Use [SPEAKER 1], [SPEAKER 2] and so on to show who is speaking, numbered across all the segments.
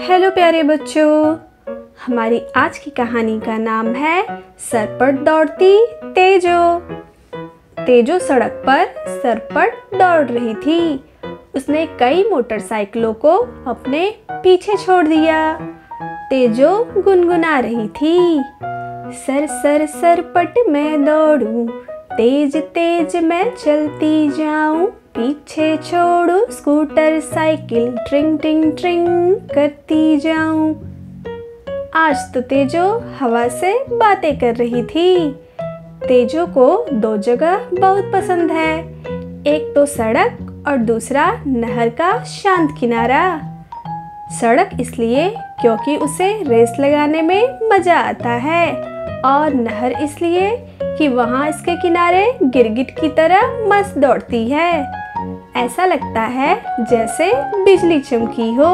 [SPEAKER 1] Hello प्यारे बच्चों, हमारी आज की कहानी का नाम है सरपट दौड़ती तेजो। तेजो सड़क पर सरपट दौड़ रही थी। उसने कई मोटरसाइकिलों को अपने पीछे छोड़ दिया। तेजो गुनगुना रही थी, सर सर सरपट मैं दौड़ूं, तेज तेज मैं चलती जाऊं, पीछे छोड़ू स्कूटर साइकिल, ट्रिंग ट्रिंग ट्रिंग करती जाऊं। आज तो तेजो हवा से बातें कर रही थी। तेजो को दो जगह बहुत पसंद है, एक तो सड़क और दूसरा नहर का शांत किनारा। सड़क इसलिए क्योंकि उसे रेस लगाने में मजा आता है, और नहर इसलिए कि वहाँ इसके किनारे गिरगिट की तरह मस्त दौड़ती है। ऐसा लगता है जैसे बिजली चमकी हो।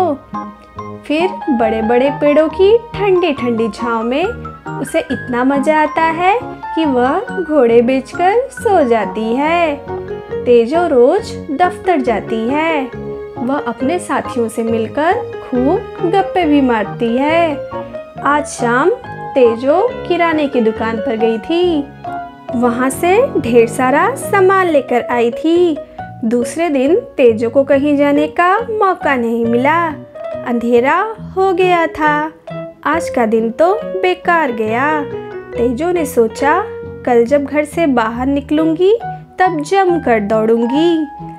[SPEAKER 1] फिर बड़े बड़े पेड़ों की ठंडी ठंडी छांव में उसे इतना मजा आता है कि वह घोड़े बेचकर सो जाती है। तेजो रोज दफ्तर जाती है। वह अपने साथियों से मिलकर खूब गप्पे भी मारती है। आज शाम तेजो किराने की दुकान पर गई थी। वहाँ से ढेर सारा सामान लेकर आई थी। दूसरे दिन तेजो को कहीं जाने का मौका नहीं मिला। अंधेरा हो गया था। आज का दिन तो बेकार गया। तेजो ने सोचा, कल जब घर से बाहर निकलूंगी तब जमकर दौड़ूंगी।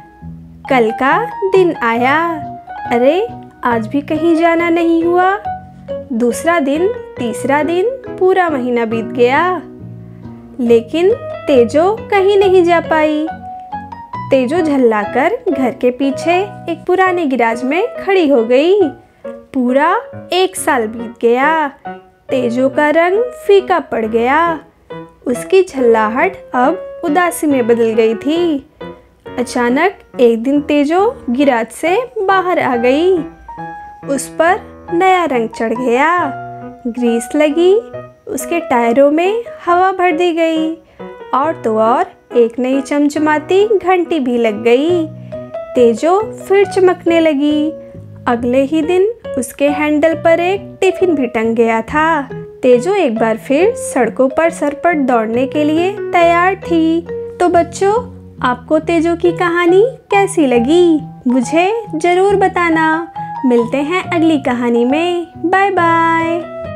[SPEAKER 1] कल का दिन आया। अरे, आज भी कहीं जाना नहीं हुआ। दूसरा दिन, तीसरा दिन, पूरा महीना बीत गया, लेकिन तेजो कहीं नहीं जा पाई। तेजो झल्लाकर घर के पीछे एक पुराने गिराज में खड़ी हो गई। पूरा 1 साल बीत गया। तेजो का रंग फीका पड़ गया। उसकी झल्लाहट अब उदासी में बदल गई थी। अचानक एक दिन तेजो गिराज से बाहर आ गई। उस पर नया रंग चढ़ गया, ग्रीस लगी, उसके टायरों में हवा भर दी गई, और तो और एक नई चमचमाती घंटी भी लग गई। तेजो फिर चमकने लगी। अगले ही दिन उसके हैंडल पर एक टिफिन भी टंग गया था। तेजो एक बार फिर सड़कों पर सरपट दौड़ने के लिए तैयार थी। तो बच्चों, आपको तेजो की कहानी कैसी लगी? मुझे जरूर बताना। मिलते हैं अगली कहानी में। Bye bye.